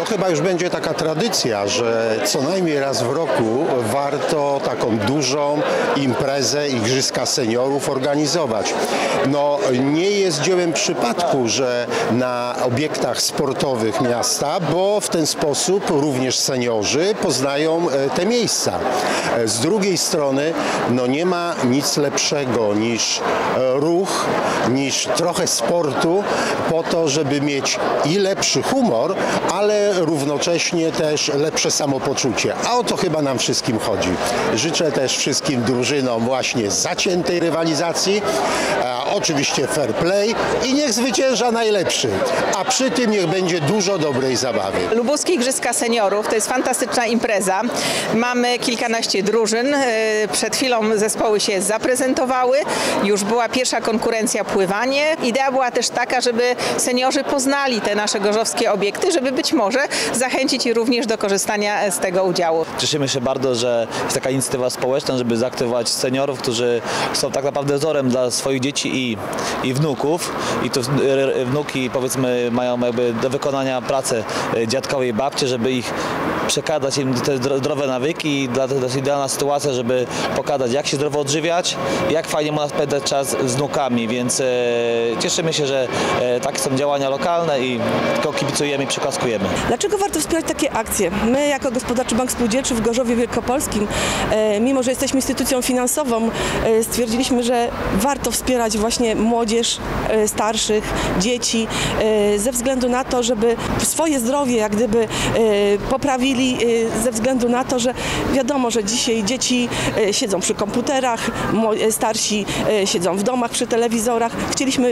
chyba już będzie taka tradycja, że co najmniej raz w roku warto taką dużą imprezę Igrzyska Seniorów organizować. No, nie jest dziełem przypadku, że na obiektach sportowych miasta, bo w ten sposób również seniorzy poznają te miejsca. Z drugiej strony, no nie ma nic lepszego niż ruch, niż trochę sportu po to, żeby mieć i lepszy humor, ale równocześnie też lepsze samopoczucie. A o to chyba nam wszystkim chodzi. Życzę też wszystkim drużynom właśnie zaciętej rywalizacji, oczywiście fair play i niech zwycięża najlepszy, a przy tym niech będzie dużo dobrej zabawy. Lubuskie Igrzyska Seniorów to jest fantastyczna impreza. Mamy kilkanaście drużyn. Przed chwilą zespoły się zaprezentowały. Już była pierwsza konkurencja pływanie. Idea była też taka, żeby seniorzy poznali te nasze gorzowskie obiekty, żeby być może zachęcić ich również do korzystania z tego udziału. Cieszymy się bardzo, że jest taka inicjatywa społeczna, żeby zaaktywować seniorów, którzy są tak naprawdę wzorem dla swoich dzieci i wnuków. I tu wnuki, powiedzmy, mają jakby do wykonania pracę dziadkowej i babci, żeby ich przekazać im te zdrowe nawyki i to jest idealna sytuacja, żeby pokazać, jak się zdrowo odżywiać, jak fajnie można spędzać czas z wnukami, więc cieszymy się, że takie są działania lokalne i tylko kibicujemy i przyklaskujemy. Dlaczego warto wspierać takie akcje? My jako Gospodarczy Bank Spółdzielczy w Gorzowie Wielkopolskim, mimo że jesteśmy instytucją finansową, stwierdziliśmy, że warto wspierać właśnie młodzież, starszych, dzieci, ze względu na to, żeby swoje zdrowie jak gdyby poprawili, ze względu na to, że wiadomo, że dzisiaj dzieci siedzą przy komputerach, starsi siedzą w domach przy telewizorach. Chcieliśmy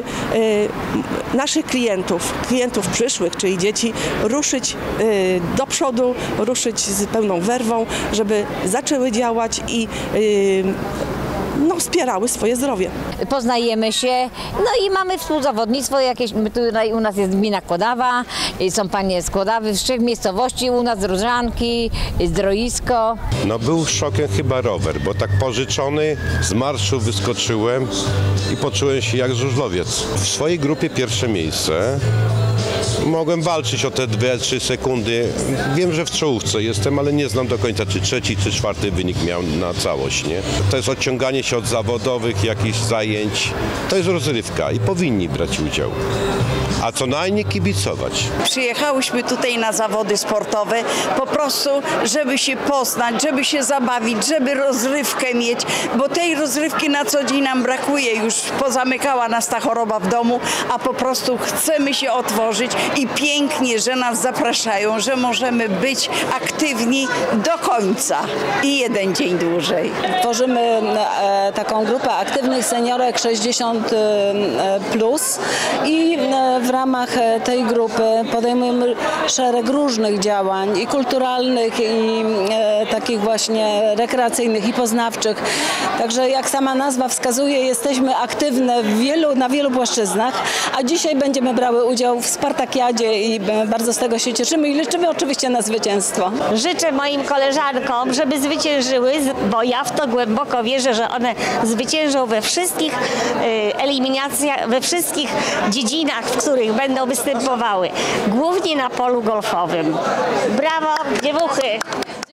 naszych klientów przyszłych, czyli dzieci, ruszyć do przodu, ruszyć z pełną werwą, żeby zaczęły działać i wspierały swoje zdrowie. Poznajemy się, no i mamy współzawodnictwo jakieś. Tutaj u nas jest gmina Kłodawa, są panie z Kłodawy, z 3 miejscowości, u nas z Różanki, Zdroisko. No był szokiem chyba rower, bo tak pożyczony z marszu wyskoczyłem i poczułem się jak żużlowiec. W swojej grupie pierwsze miejsce. Mogłem walczyć o te 2-3 sekundy. Wiem, że w czołówce jestem, ale nie znam do końca, czy 3. czy 4. wynik miał na całość. Nie? To jest odciąganie się od zawodowych jakichś zajęć. To jest rozrywka i powinni brać udział. A co najmniej kibicować. Przyjechałyśmy tutaj na zawody sportowe po prostu, żeby się poznać, żeby się zabawić, żeby rozrywkę mieć, bo tej rozrywki na co dzień nam brakuje. Już pozamykała nas ta choroba w domu, a po prostu chcemy się otworzyć i pięknie, że nas zapraszają, że możemy być aktywni do końca i jeden dzień dłużej. Tworzymy taką grupę aktywnych seniorek 60 plus i w ramach tej grupy podejmujemy szereg różnych działań i kulturalnych, i takich właśnie rekreacyjnych i poznawczych. Także jak sama nazwa wskazuje, jesteśmy aktywne na wielu płaszczyznach, a dzisiaj będziemy brały udział w Spartakiadzie i bardzo z tego się cieszymy i liczymy oczywiście na zwycięstwo. Życzę moim koleżankom, żeby zwyciężyły, bo ja w to głęboko wierzę, że one zwyciężą we wszystkich eliminacjach, we wszystkich dziedzinach, w których będą występowały, głównie na polu golfowym. Brawo, dziewuchy!